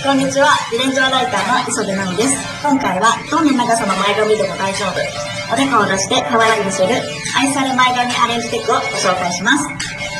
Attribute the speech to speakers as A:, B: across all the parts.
A: こんにちは、ビレンジャーライターの磯部奈美です。今回はどんな長さの前髪でも大丈夫、おでこを出して可愛く見せる愛され前髪アレンジテクをご紹介します。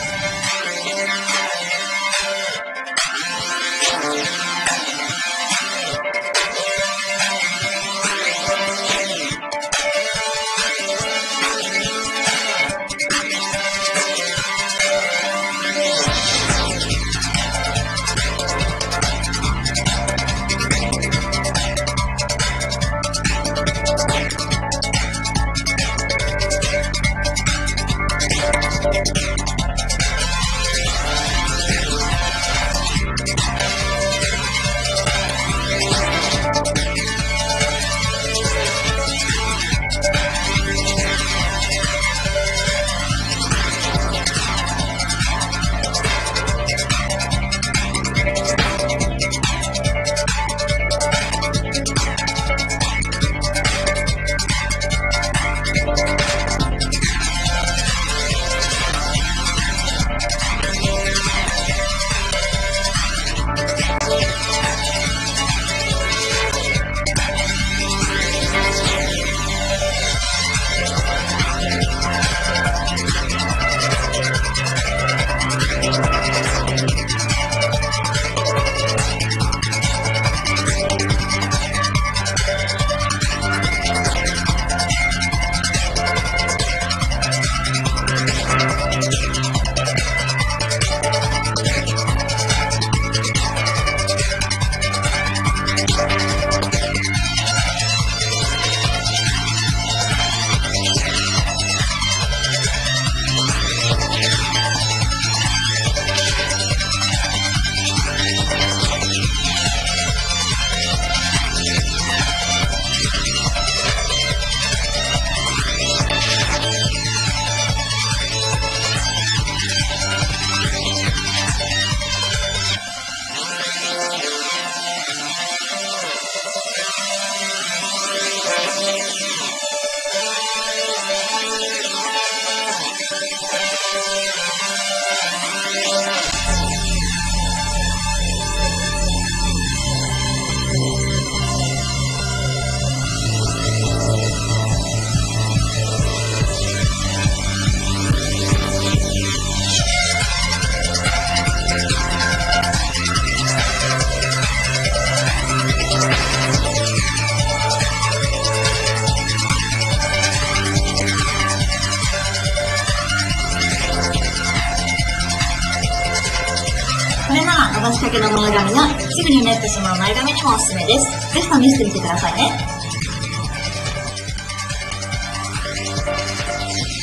A: これなら伸ばしかけの前髪がすぐにうねってしまう前髪にもおすすめです。ぜひ試してみてくださいね。